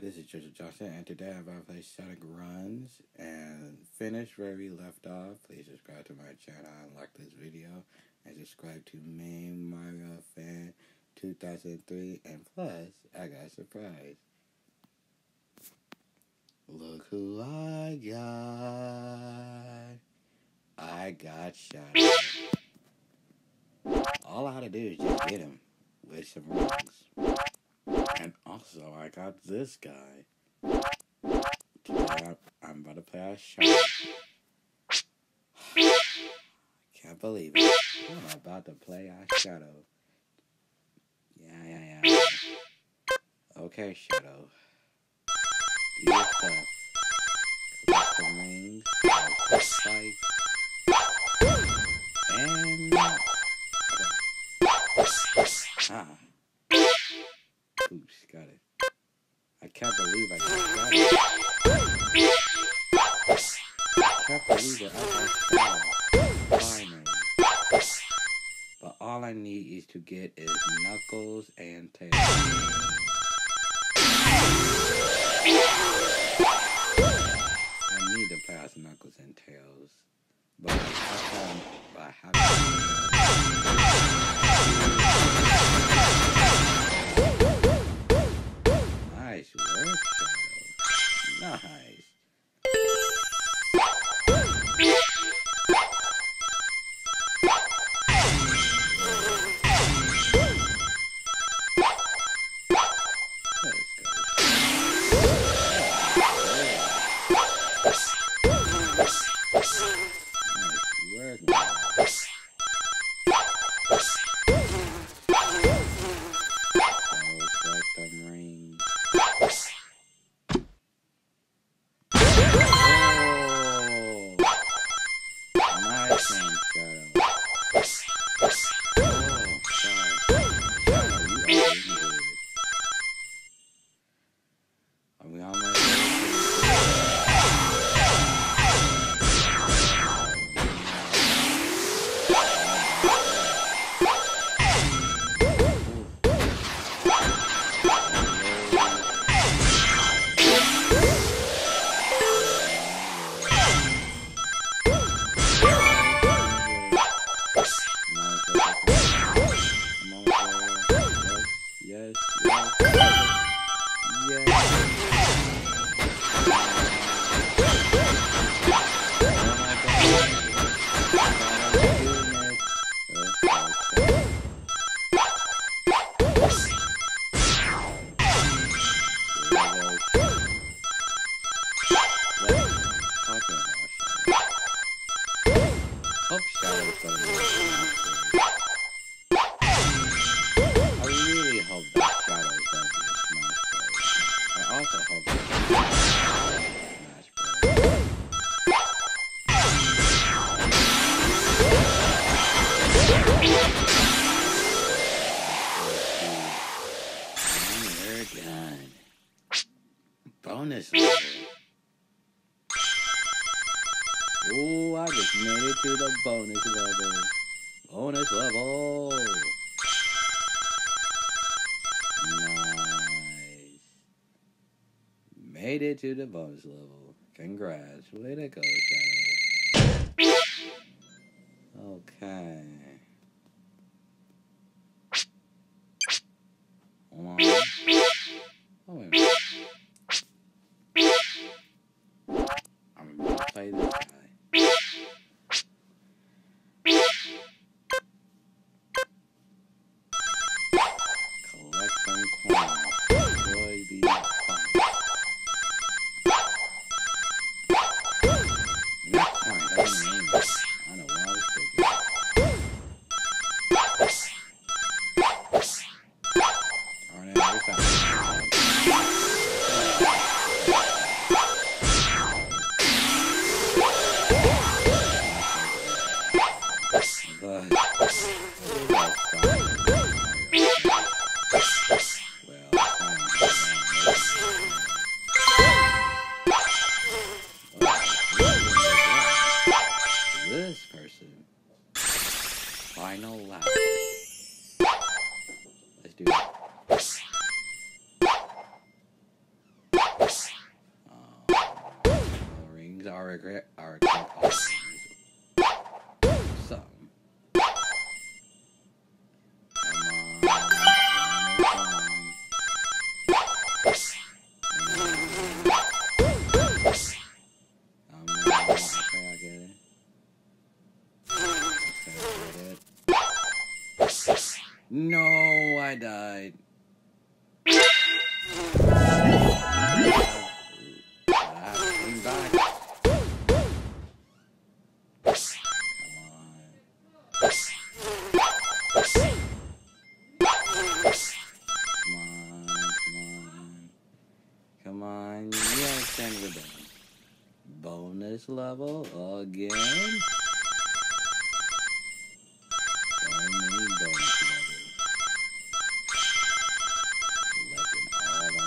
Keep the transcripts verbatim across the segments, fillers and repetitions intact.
this is Joseph Johnson, and today I'm about to play Sonic Runs and finish where we left off. Please subscribe to my channel and like this video, and subscribe to Main Mario Fan two thousand three, and plus, I got a surprise. Look who I got. I got Shadow. All I had to do is just get him with some rings. And also, I got this guy. Today, I'm about to play a Shadow. Can't believe it. I'm about to play a Shadow. Yeah, yeah, yeah. Okay, Shadow. Do your stuff. Collect some rings. Fight. And... Ah. Oops, got it. I can't believe I got it. I can't believe it. I got it. Finally. But all I need is to get is Knuckles and Tails. I need to pass Knuckles and Tails. But I have but I have Nice work, Shadow. Nice. Bonus level. Oh, I just made it to the bonus level. Bonus level. Nice. Made it to the bonus level. Congrats. Way to go, Shadow. Okay. Hold on. Oh, wait a minute. I'm about to play this guy. Collect them coins. Destroy these bombs. Not coins, I didn't mean that. I don't know what I was thinking. Alright, every time. This person. Final lap. Let's do it. things are regret are always some. No, I died. I'm back. Come on. Yes, and we're done. Bonus level again. So many bonus levels. Selecting all on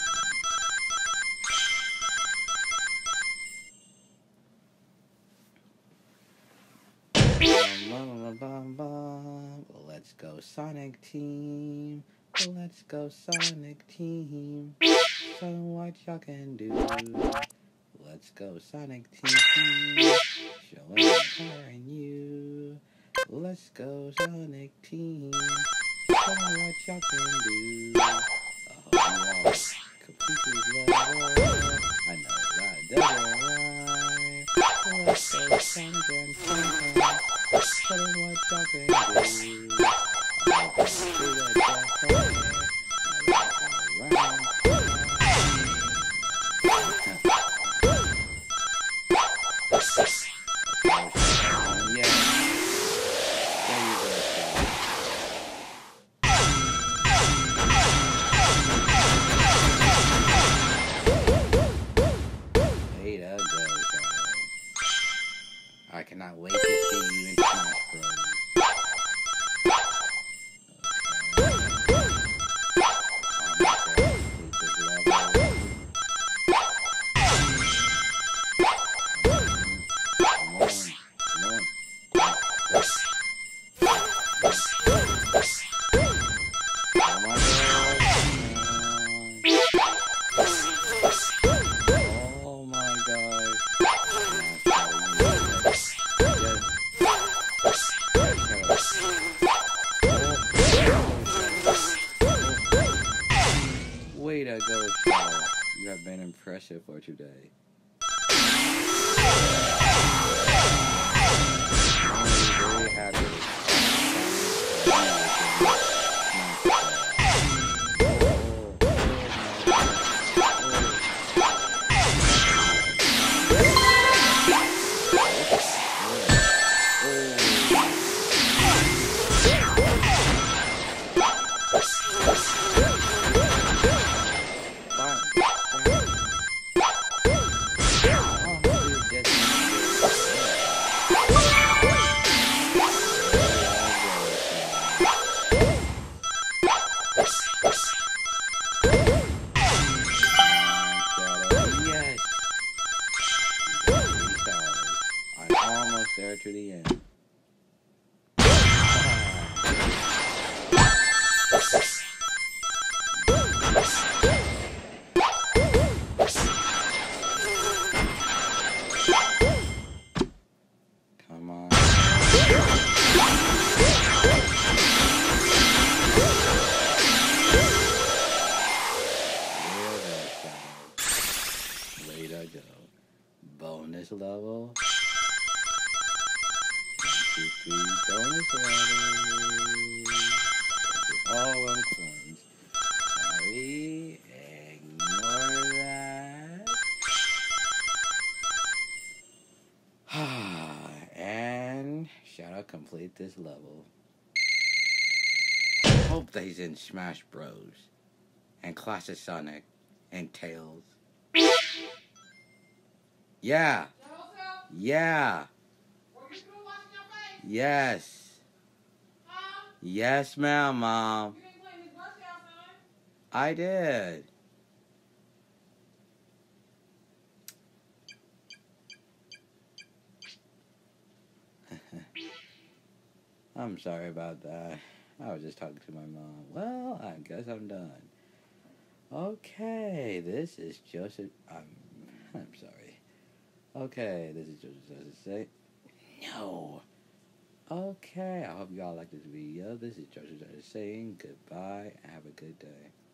one. Let's go Sonic Team. Let's go Sonic Team. So what y'all can do? Let's go Sonic Team. Showing power in you. Let's go Sonic Team. Show what y'all can do. I hope you all complete this level. I know that doesn't rhyme. Let's go Sonic and Sonic. Show what y'all can do. I hope you do that doesn't rhyme. I cannot wait to see you in Smash Bros. Oh my god. Way to go, Shadow. You have been impressive for today. I'm very happy. There to the end. Come on. Way to go. Bonus level. Bonus level. All on coins. Sorry. Ignore that. And shall I complete this level? Hope that he's in Smash Bros. And Clash of Sonic. And Tails. Yeah. Yeah. Yes. Huh? Yes, ma'am, Mom. You didn't play any birthday outside? I did. I'm sorry about that. I was just talking to my mom. Well, I guess I'm done. Okay, this is Joseph. I'm, I'm sorry. Okay, this is Joseph Joseph say. No. Okay, I hope y'all like this video. This is Joseph Joseph saying goodbye. Have a good day.